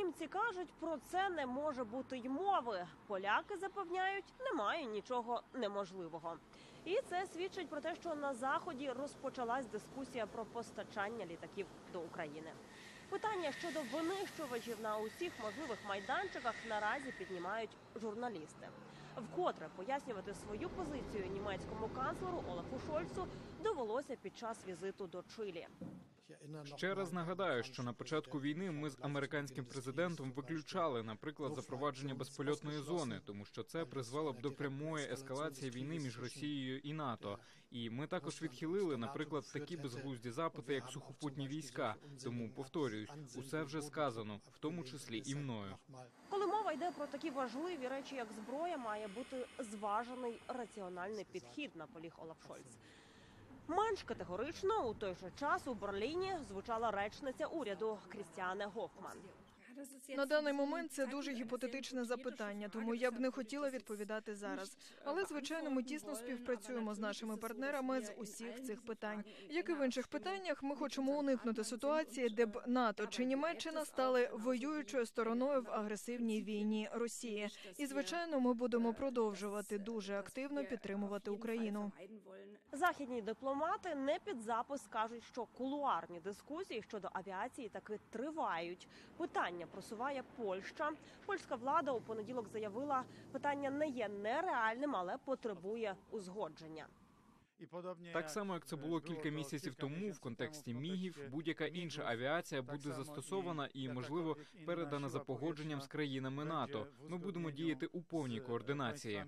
Німці кажуть, про це не може бути й мови. Поляки запевняють, немає нічого неможливого. І це свідчить про те, що на Заході розпочалась дискусія про постачання літаків до України. Питання щодо винищувачів на усіх можливих майданчиках наразі піднімають журналісти. Вкотре пояснювати свою позицію німецькому канцлеру Олафу Шольцу довелося під час візиту до Чилі. Ще раз нагадаю, що на початку війни ми з американським президентом виключали, наприклад, запровадження безпольотної зони, тому що це призвело б до прямої ескалації війни між Росією і НАТО. І ми також відхилили, наприклад, такі безглузді запити, як сухопутні війська. Тому, повторююсь, усе вже сказано, в тому числі і мною. Коли мова йде про такі важливі речі, як зброя, має бути зважений раціональний підхід, наполіг Олаф Шольц. Менш категорично у той же час у Берліні звучала речниця уряду Крістіане Гофман. На даний момент це дуже гіпотетичне запитання, тому я б не хотіла відповідати зараз. Але, звичайно, ми тісно співпрацюємо з нашими партнерами з усіх цих питань. Як і в інших питаннях, ми хочемо уникнути ситуації, де б НАТО чи Німеччина стали воюючою стороною в агресивній війні Росії. І, звичайно, ми будемо продовжувати дуже активно підтримувати Україну. Західні дипломати не під запис кажуть, що кулуарні дискусії щодо авіації таки тривають. Питання просуває Польща. Польська влада у понеділок заявила, питання не є нереальним, але потребує узгодження. Так само, як це було кілька місяців тому, в контексті мігів, будь-яка інша авіація буде застосована і, можливо, передана за погодженням з країнами НАТО. Ми будемо діяти у повній координації.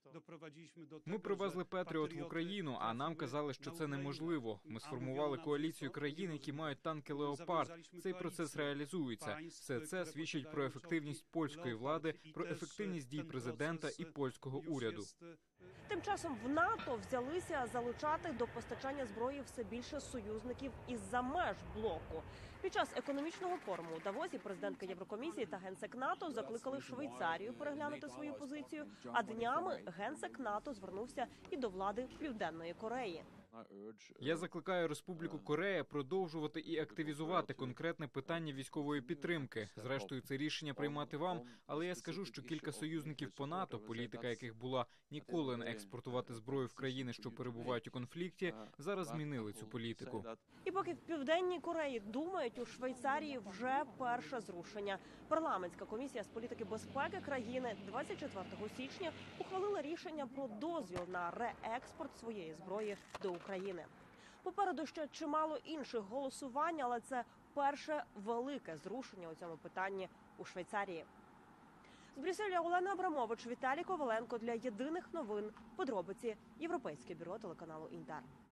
Ми привезли Петріот в Україну, а нам казали, що це неможливо. Ми сформували коаліцію країн, які мають танки «Леопард». Цей процес реалізується. Все це свідчить про ефективність польської влади, про ефективність дій президента і польського уряду. Тим часом в НАТО взялися залучати до постачання зброї все більше союзників із-за меж блоку. Під час економічного форуму у Давосі президентка Єврокомісії та генсек НАТО закликали Швейцарію переглянути свою позицію, а днями генсек НАТО звернувся і до влади Південної Кореї. Я закликаю Республіку Корея продовжувати і активізувати конкретне питання військової підтримки. Зрештою, це рішення приймати вам, але я скажу, що кілька союзників по НАТО, політика яких була ніколи не експортувати зброю в країни, що перебувають у конфлікті, зараз змінили цю політику. І поки в Південній Кореї думають, у Швейцарії вже перше зрушення. Парламентська комісія з політики безпеки країни 24 січня ухвалила рішення про дозвіл на реекспорт своєї зброї до України. Попереду ще чимало інших голосувань, але це перше велике зрушення у цьому питанні у Швейцарії. З Брюсселя Олена Абрамович, Віталій Коваленко для Єдиних новин. Подробиці. Європейське бюро телеканалу «Інтер».